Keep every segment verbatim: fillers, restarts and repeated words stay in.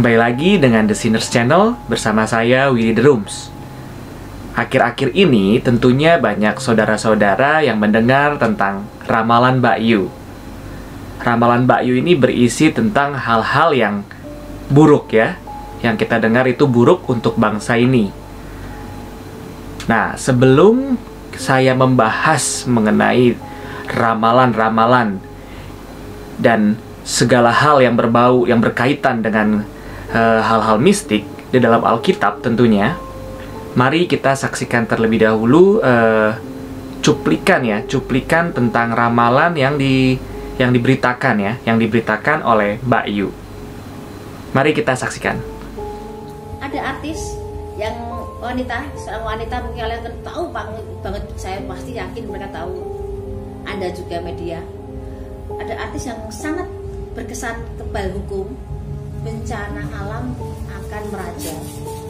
Kembali lagi dengan The Sinners Channel bersama saya Willy The Rooms. Akhir-akhir ini tentunya banyak saudara-saudara yang mendengar tentang ramalan Mbak Yu. Ramalan Mbak Yu ini berisi tentang hal-hal yang buruk ya, yang kita dengar itu buruk untuk bangsa ini. Nah, sebelum saya membahas mengenai ramalan-ramalan dan segala hal yang berbau, yang berkaitan dengan uh, hal-hal mistik di dalam Alkitab tentunya, mari kita saksikan terlebih dahulu uh, cuplikan ya, cuplikan tentang ramalan yang di yang diberitakan ya, yang diberitakan oleh Mbak Yu. Mari kita saksikan. Ada artis yang wanita, seorang wanita mungkin kalian tahu banget, banget, saya pasti yakin mereka tahu. Anda juga media. Ada artis yang sangat berkesan kebal hukum, bencana alam akan meraja.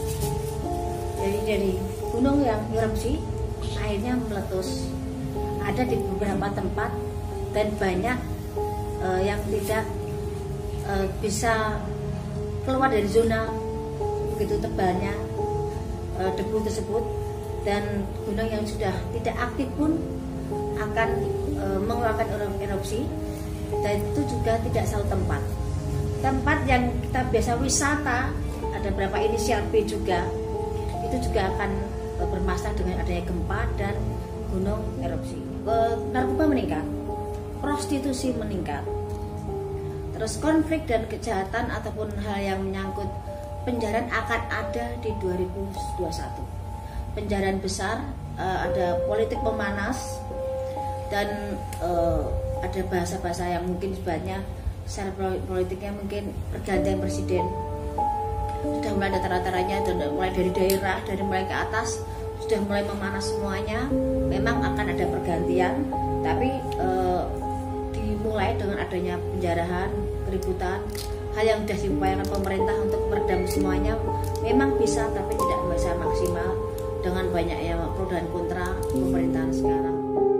Jadi dari gunung yang erupsi, airnya meletus. Ada di beberapa tempat dan banyak uh, yang tidak uh, bisa keluar dari zona begitu tebalnya uh, debu tersebut, dan gunung yang sudah tidak aktif pun akan uh, mengeluarkan erupsi. Dan itu juga tidak selalu tempat tempat yang kita biasa wisata, ada beberapa inisial B juga, itu juga akan bermasalah dengan adanya gempa dan gunung erupsi. Narkoba meningkat, prostitusi meningkat, terus konflik dan kejahatan ataupun hal yang menyangkut penjarahan akan ada di dua ribu dua puluh satu. Penjarahan besar, ada politik memanas, dan uh, ada bahasa-bahasa yang mungkin sebenarnya secara politiknya mungkin pergantian presiden sudah mulai ada tara-taranya, dan mulai dari daerah, dari mulai ke atas sudah mulai memanas semuanya. Memang akan ada pergantian, tapi uh, dimulai dengan adanya penjarahan, keributan, hal yang sudah diupayakan pemerintah untuk meredam semuanya memang bisa, tapi tidak bisa maksimal dengan banyaknya pro dan kontra pemerintahan sekarang.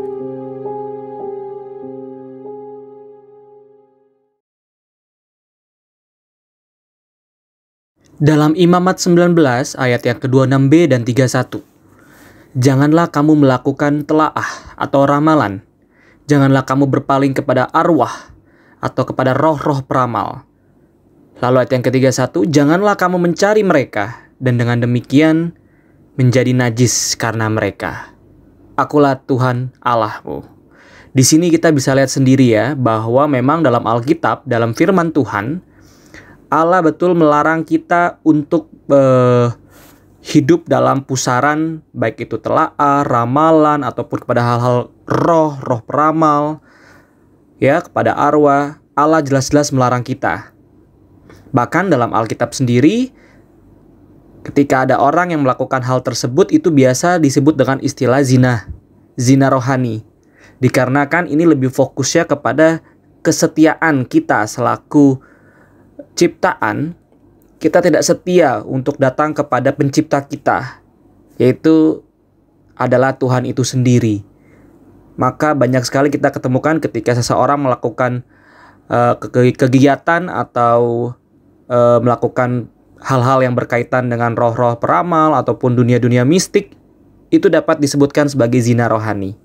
Dalam Imamat sembilan belas ayat yang ke dua puluh enam b dan tiga puluh satu. Janganlah kamu melakukan telaah atau ramalan. Janganlah kamu berpaling kepada arwah atau kepada roh-roh peramal. Lalu ayat yang ke tiga puluh satu, janganlah kamu mencari mereka, dan dengan demikian menjadi najis karena mereka. Akulah Tuhan Allahmu. Di sini kita bisa lihat sendiri ya, bahwa memang dalam Alkitab, dalam firman Tuhan, Allah betul melarang kita untuk uh, hidup dalam pusaran, baik itu telaah, ramalan, ataupun kepada hal-hal roh, roh peramal, ya, kepada arwah. Allah jelas-jelas melarang kita. Bahkan dalam Alkitab sendiri, ketika ada orang yang melakukan hal tersebut, itu biasa disebut dengan istilah zina, zina rohani. Dikarenakan ini lebih fokusnya kepada kesetiaan kita selaku ciptaan. Kita tidak setia untuk datang kepada pencipta kita, yaitu adalah Tuhan itu sendiri. Maka banyak sekali kita ketemukan ketika seseorang melakukan uh, ke kegiatan atau uh, melakukan hal-hal yang berkaitan dengan roh-roh peramal ataupun dunia-dunia mistik, itu dapat disebutkan sebagai zina rohani.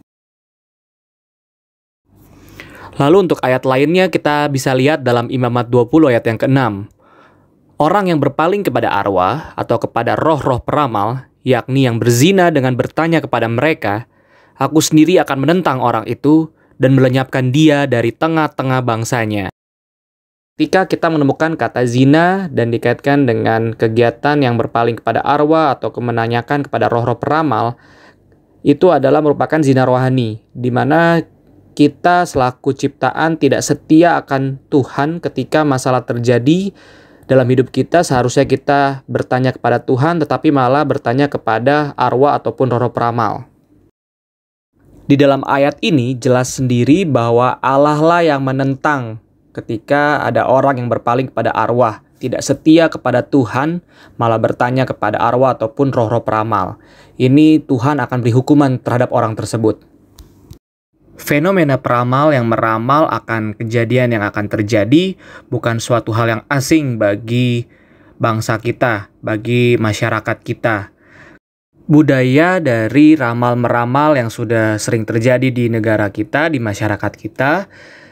Lalu untuk ayat lainnya kita bisa lihat dalam Imamat dua puluh ayat yang keenam. Orang yang berpaling kepada arwah atau kepada roh-roh peramal, yakni yang berzina dengan bertanya kepada mereka, aku sendiri akan menentang orang itu dan melenyapkan dia dari tengah-tengah bangsanya. Ketika kita menemukan kata zina dan dikaitkan dengan kegiatan yang berpaling kepada arwah atau menanyakan kepada roh-roh peramal, itu adalah merupakan zina rohani, di mana kita selaku ciptaan tidak setia akan Tuhan. Ketika masalah terjadi dalam hidup kita, seharusnya kita bertanya kepada Tuhan, tetapi malah bertanya kepada arwah ataupun roh-roh peramal. Di dalam ayat ini jelas sendiri bahwa Allah lah yang menentang ketika ada orang yang berpaling kepada arwah, tidak setia kepada Tuhan, malah bertanya kepada arwah ataupun roh-roh peramal. Ini Tuhan akan beri hukuman terhadap orang tersebut. Fenomena peramal yang meramal akan kejadian yang akan terjadi bukan suatu hal yang asing bagi bangsa kita, bagi masyarakat kita. Budaya dari ramal-meramal yang sudah sering terjadi di negara kita, di masyarakat kita,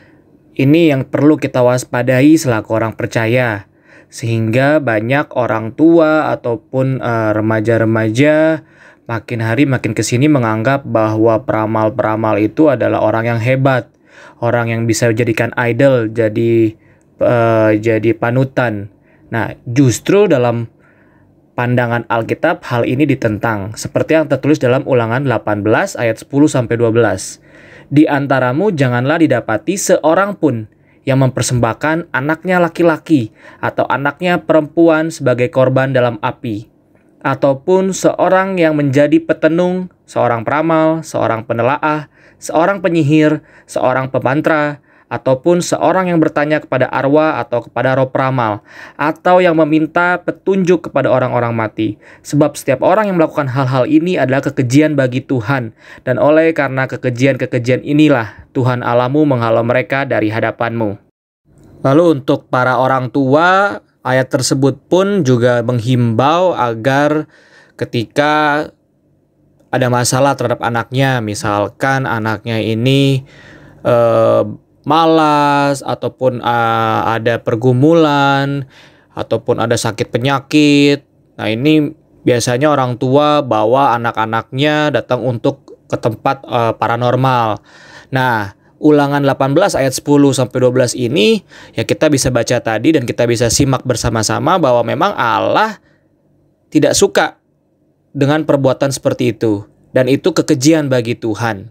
ini yang perlu kita waspadai selaku orang percaya. Sehingga banyak orang tua ataupun uh, remaja-remaja makin hari makin kesini menganggap bahwa peramal-peramal itu adalah orang yang hebat, orang yang bisa dijadikan idol, jadi uh, jadi panutan. Nah, justru dalam pandangan Alkitab hal ini ditentang, seperti yang tertulis dalam Ulangan delapan belas ayat sepuluh sampai dua belas. Di antaramu janganlah didapati seorang pun yang mempersembahkan anaknya laki-laki atau anaknya perempuan sebagai korban dalam api, ataupun seorang yang menjadi petenung, seorang peramal, seorang penelaah, seorang penyihir, seorang pemantra, ataupun seorang yang bertanya kepada arwah atau kepada roh peramal, atau yang meminta petunjuk kepada orang-orang mati. Sebab setiap orang yang melakukan hal-hal ini adalah kekejian bagi Tuhan, dan oleh karena kekejian-kekejian inilah Tuhan Allahmu menghalau mereka dari hadapanmu. Lalu untuk para orang tua, ayat tersebut pun juga menghimbau agar ketika ada masalah terhadap anaknya, misalkan anaknya ini eh, malas, ataupun uh, ada pergumulan, ataupun ada sakit penyakit. Nah, ini biasanya orang tua bawa anak-anaknya datang untuk ke tempat uh, paranormal. Nah, Ulangan delapan belas ayat sepuluh sampai dua belas ini ya kita bisa baca tadi dan kita bisa simak bersama-sama bahwa memang Allah tidak suka dengan perbuatan seperti itu, dan itu kekejian bagi Tuhan.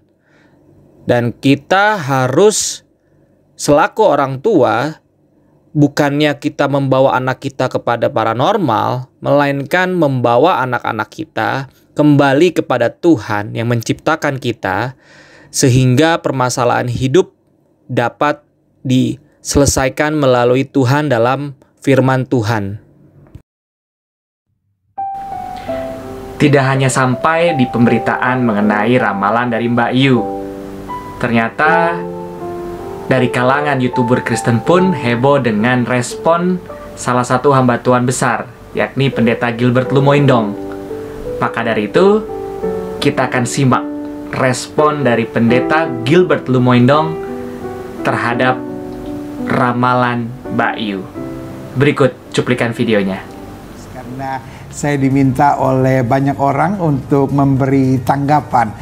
Dan kita harus selaku orang tua, bukannya kita membawa anak kita kepada paranormal, melainkan membawa anak-anak kita kembali kepada Tuhan yang menciptakan kita, sehingga permasalahan hidup dapat diselesaikan melalui Tuhan dalam firman Tuhan. Tidak hanya sampai di pemberitaan mengenai ramalan dari Mbak Yu, ternyata dari kalangan YouTuber Kristen pun heboh dengan respon salah satu hamba Tuhan besar, yakni Pendeta Gilbert Lumoindong. Maka dari itu, kita akan simak respon dari Pendeta Gilbert Lumoindong terhadap ramalan Mbak Yu. Berikut cuplikan videonya. Karena saya diminta oleh banyak orang untuk memberi tanggapan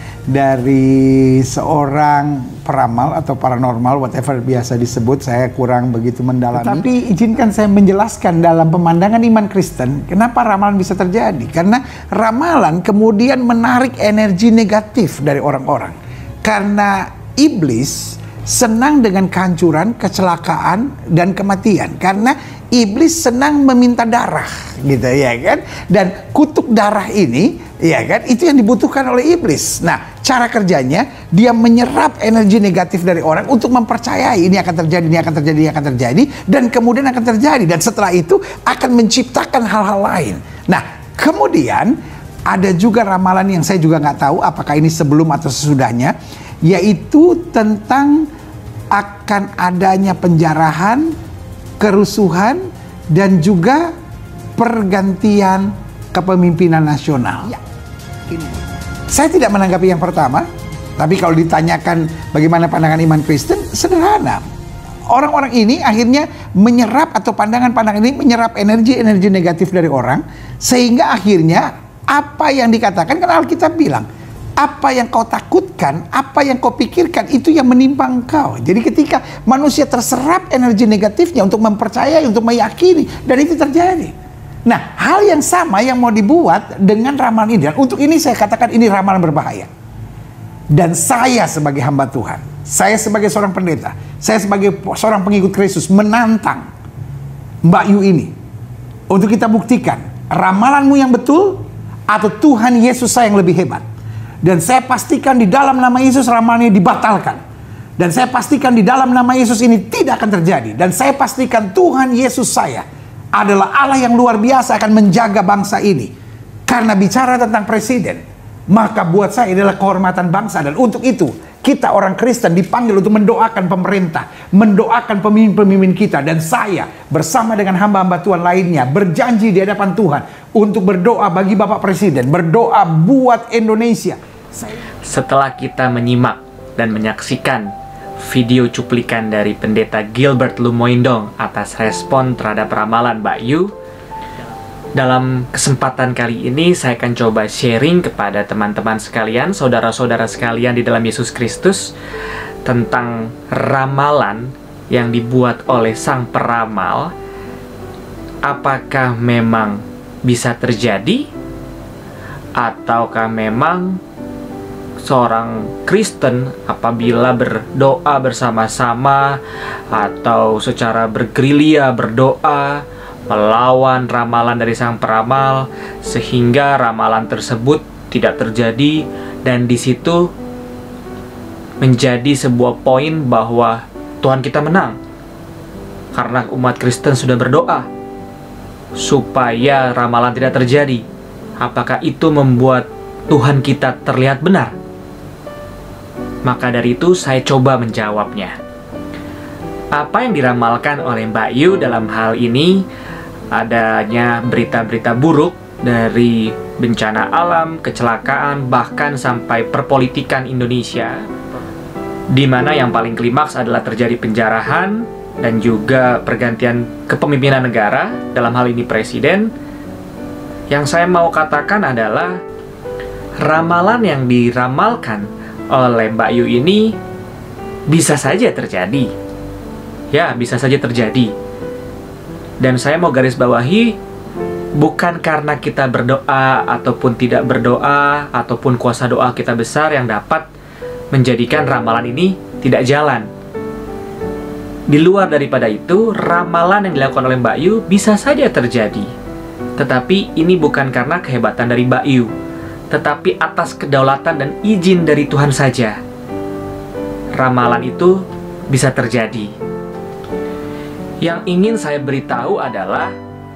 dari seorang peramal atau paranormal, whatever biasa disebut, saya kurang begitu mendalami. Tapi izinkan saya menjelaskan dalam pemandangan iman Kristen, kenapa ramalan bisa terjadi. Karena ramalan kemudian menarik energi negatif dari orang-orang. Karena iblis senang dengan kehancuran, kecelakaan, dan kematian. Karena iblis senang meminta darah, gitu ya kan? Dan kutuk darah ini, ya kan, itu yang dibutuhkan oleh iblis. Nah, cara kerjanya dia menyerap energi negatif dari orang untuk mempercayai ini akan terjadi, ini akan terjadi, ini akan terjadi, dan kemudian akan terjadi. Dan setelah itu akan menciptakan hal-hal lain. Nah, kemudian ada juga ramalan yang saya juga nggak tahu apakah ini sebelum atau sesudahnya, yaitu tentang akan adanya penjarahan, kerusuhan, dan juga pergantian kepemimpinan nasional. Ya, ini. Saya tidak menanggapi yang pertama, tapi kalau ditanyakan bagaimana pandangan iman Kristen, sederhana. Orang-orang ini akhirnya menyerap, atau pandangan-pandangan ini menyerap energi-energi negatif dari orang, sehingga akhirnya apa yang dikatakan, kan Alkitab bilang, apa yang kau takutkan, apa yang kau pikirkan, itu yang menimpa engkau. Jadi ketika manusia terserap energi negatifnya untuk mempercayai, untuk meyakini, dan itu terjadi. Nah, hal yang sama yang mau dibuat dengan ramalan ini. Dan untuk ini saya katakan ini ramalan berbahaya. Dan saya sebagai hamba Tuhan, saya sebagai seorang pendeta, saya sebagai seorang pengikut Kristus menantang Mbak Yu ini untuk kita buktikan ramalanmu yang betul atau Tuhan Yesus saya yang lebih hebat. Dan saya pastikan di dalam nama Yesus ramalannya dibatalkan. Dan saya pastikan di dalam nama Yesus ini tidak akan terjadi. Dan saya pastikan Tuhan Yesus saya adalah Allah yang luar biasa akan menjaga bangsa ini. Karena bicara tentang presiden, maka buat saya adalah kehormatan bangsa. Dan untuk itu kita orang Kristen dipanggil untuk mendoakan pemerintah, mendoakan pemimpin-pemimpin kita. Dan saya bersama dengan hamba-hamba Tuhan lainnya berjanji di hadapan Tuhan untuk berdoa bagi Bapak Presiden, berdoa buat Indonesia. Setelah kita menyimak dan menyaksikan video cuplikan dari Pendeta Gilbert Lumoindong atas respon terhadap ramalan Mbak Yu, dalam kesempatan kali ini saya akan coba sharing kepada teman-teman sekalian, saudara-saudara sekalian di dalam Yesus Kristus, tentang ramalan yang dibuat oleh sang peramal. Apakah memang bisa terjadi? Ataukah memang seorang Kristen apabila berdoa bersama-sama atau secara bergerilya berdoa melawan ramalan dari sang peramal, sehingga ramalan tersebut tidak terjadi, dan di situ menjadi sebuah poin bahwa Tuhan kita menang karena umat Kristen sudah berdoa supaya ramalan tidak terjadi. Apakah itu membuat Tuhan kita terlihat benar? Maka dari itu saya coba menjawabnya. Apa yang diramalkan oleh Mbak Yu dalam hal ini adanya berita-berita buruk dari bencana alam, kecelakaan, bahkan sampai perpolitikan Indonesia, di mana yang paling klimaks adalah terjadi penjarahan dan juga pergantian kepemimpinan negara, dalam hal ini presiden. Yang saya mau katakan adalah ramalan yang diramalkan oleh Mbak Yu ini bisa saja terjadi. Ya, bisa saja terjadi. Dan saya mau garis bawahi, bukan karena kita berdoa ataupun tidak berdoa, ataupun kuasa doa kita besar yang dapat menjadikan ramalan ini tidak jalan. Di luar daripada itu, ramalan yang dilakukan oleh Mbak Yu bisa saja terjadi. Tetapi ini bukan karena kehebatan dari Mbak Yu, tetapi atas kedaulatan dan izin dari Tuhan saja. Ramalan itu bisa terjadi. Yang ingin saya beritahu adalah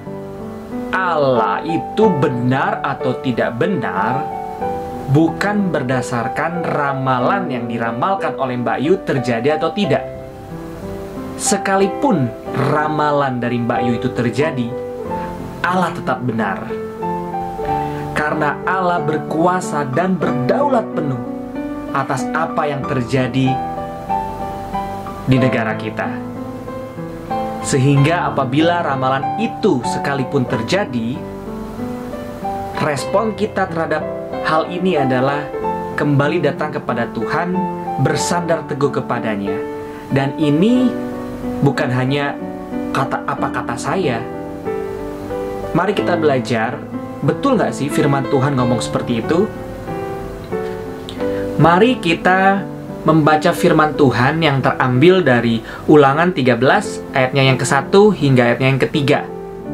Allah itu benar atau tidak benar bukan berdasarkan ramalan yang diramalkan oleh Mbak Yu terjadi atau tidak. Sekalipun ramalan dari Mbak Yu itu terjadi, Allah tetap benar. Karena Allah berkuasa dan berdaulat penuh atas apa yang terjadi di negara kita. Sehingga apabila ramalan itu sekalipun terjadi, respon kita terhadap hal ini adalah kembali datang kepada Tuhan, bersandar teguh kepadanya. Dan ini bukan hanya kata apa kata saya. Mari kita belajar, betul nggak sih firman Tuhan ngomong seperti itu? Mari kita membaca firman Tuhan yang terambil dari Ulangan tiga belas ayatnya yang ke satu hingga ayatnya yang ketiga.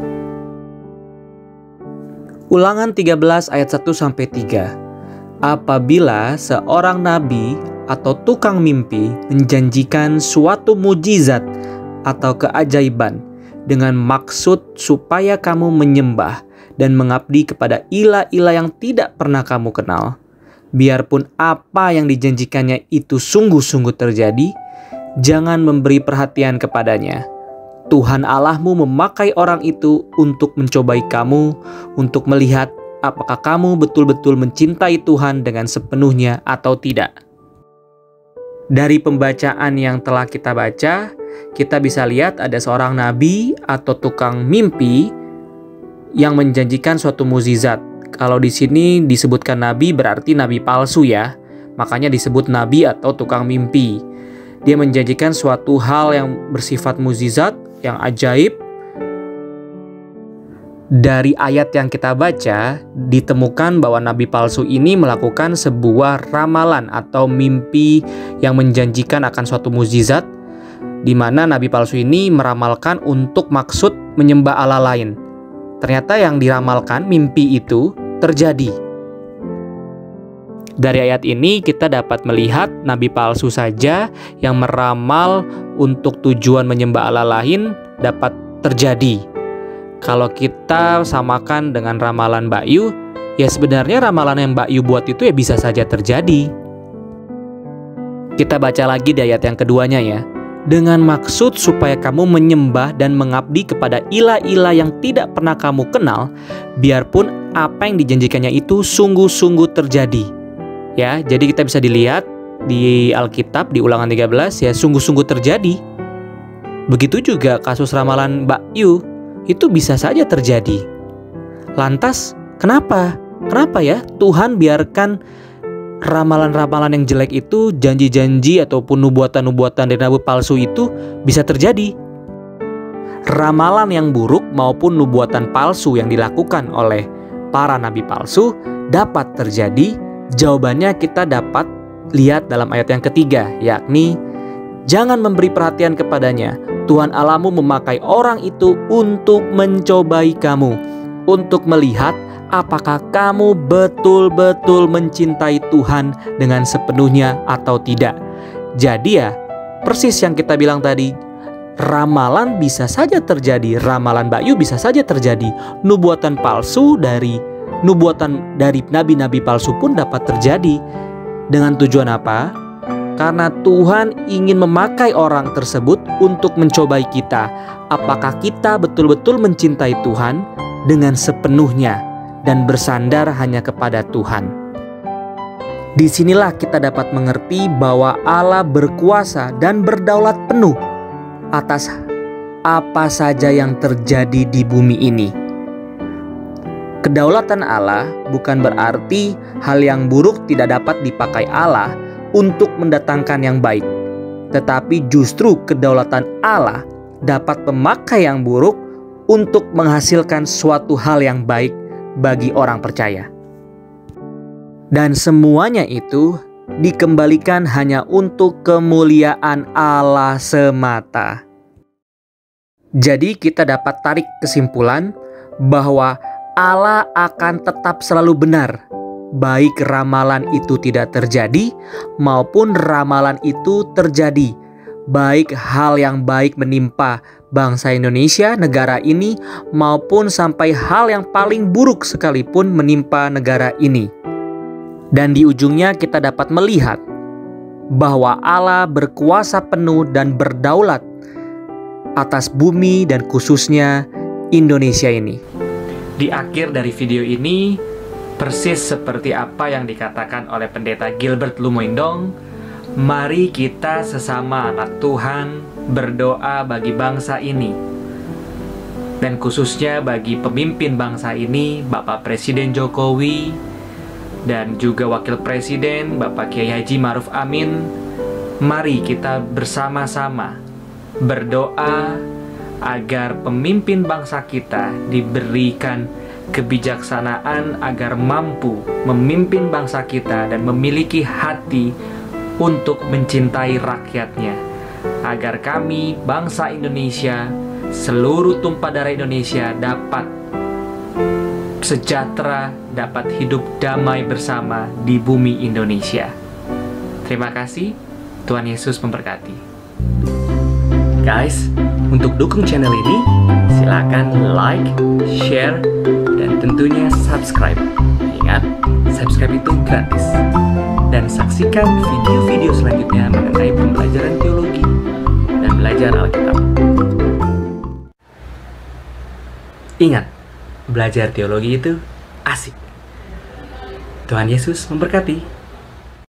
Ulangan tiga belas ayat satu sampai tiga. Apabila seorang nabi atau tukang mimpi menjanjikan suatu mujizat atau keajaiban dengan maksud supaya kamu menyembah dan mengabdi kepada ilah-ilah yang tidak pernah kamu kenal, biarpun apa yang dijanjikannya itu sungguh-sungguh terjadi, jangan memberi perhatian kepadanya. Tuhan Allahmu memakai orang itu untuk mencobai kamu, untuk melihat apakah kamu betul-betul mencintai Tuhan dengan sepenuhnya atau tidak. Dari pembacaan yang telah kita baca, kita bisa lihat ada seorang nabi atau tukang mimpi yang menjanjikan suatu mukjizat. Kalau di sini disebutkan nabi berarti nabi palsu ya. Makanya disebut nabi atau tukang mimpi. Dia menjanjikan suatu hal yang bersifat mukjizat, yang ajaib. Dari ayat yang kita baca, ditemukan bahwa nabi palsu ini melakukan sebuah ramalan atau mimpi yang menjanjikan akan suatu mukjizat, di mana nabi palsu ini meramalkan untuk maksud menyembah Allah lain. Ternyata yang diramalkan, mimpi itu terjadi. Dari ayat ini kita dapat melihat nabi palsu saja yang meramal untuk tujuan menyembah Allah lain dapat terjadi. Kalau kita samakan dengan ramalan Mbak Yu, ya sebenarnya ramalan yang Mbak Yu buat itu ya bisa saja terjadi. Kita baca lagi di ayat yang keduanya ya. Dengan maksud supaya kamu menyembah dan mengabdi kepada ilah-ilah yang tidak pernah kamu kenal, biarpun apa yang dijanjikannya itu sungguh-sungguh terjadi. Ya, jadi kita bisa dilihat di Alkitab di Ulangan tiga belas ya, sungguh-sungguh terjadi. Begitu juga kasus ramalan Mbak Yu, itu bisa saja terjadi. Lantas, kenapa? Kenapa ya Tuhan biarkan ramalan-ramalan yang jelek itu, janji-janji ataupun nubuatan-nubuatan dari nabi palsu itu bisa terjadi? Ramalan yang buruk maupun nubuatan palsu yang dilakukan oleh para nabi palsu dapat terjadi. Jawabannya kita dapat lihat dalam ayat yang ketiga, yakni jangan memberi perhatian kepadanya. Tuhan Allahmu memakai orang itu untuk mencobai kamu, untuk melihat apakah kamu betul-betul mencintai Tuhan dengan sepenuhnya atau tidak. Jadi ya, persis yang kita bilang tadi, ramalan bisa saja terjadi, ramalan Mbak Yu bisa saja terjadi, nubuatan palsu dari nubuatan dari nabi-nabi palsu pun dapat terjadi. Dengan tujuan apa? Karena Tuhan ingin memakai orang tersebut untuk mencobai kita, apakah kita betul-betul mencintai Tuhan dengan sepenuhnya dan bersandar hanya kepada Tuhan. Disinilah kita dapat mengerti bahwa Allah berkuasa dan berdaulat penuh atas apa saja yang terjadi di bumi ini. Kedaulatan Allah bukan berarti hal yang buruk tidak dapat dipakai Allah untuk mendatangkan yang baik, tetapi justru kedaulatan Allah dapat memakai yang buruk untuk menghasilkan suatu hal yang baik bagi orang percaya. Dan semuanya itu dikembalikan hanya untuk kemuliaan Allah semata. Jadi kita dapat tarik kesimpulan bahwa Allah akan tetap selalu benar, baik ramalan itu tidak terjadi maupun ramalan itu terjadi, baik hal yang baik menimpa bangsa Indonesia, negara ini, maupun sampai hal yang paling buruk sekalipun menimpa negara ini. Dan di ujungnya kita dapat melihat bahwa Allah berkuasa penuh dan berdaulat atas bumi dan khususnya Indonesia ini. Di akhir dari video ini, persis seperti apa yang dikatakan oleh Pendeta Gilbert Lumoindong, mari kita sesama anak Tuhan berdoa bagi bangsa ini, dan khususnya bagi pemimpin bangsa ini, Bapak Presiden Jokowi, dan juga Wakil Presiden Bapak Kiai Haji Ma'ruf Amin. Mari kita bersama-sama berdoa agar pemimpin bangsa kita diberikan kebijaksanaan agar mampu memimpin bangsa kita dan memiliki hati untuk mencintai rakyatnya, agar kami bangsa Indonesia, seluruh tumpah darah Indonesia dapat sejahtera, dapat hidup damai bersama di bumi Indonesia. Terima kasih, Tuhan Yesus memberkati. Guys, untuk dukung channel ini, silakan like, share, dan tentunya subscribe. Ingat, subscribe itu gratis. Dan saksikan video-video selanjutnya mengenai pembelajaran teologi dan belajar Alkitab. Ingat, belajar teologi itu asik. Tuhan Yesus memberkati.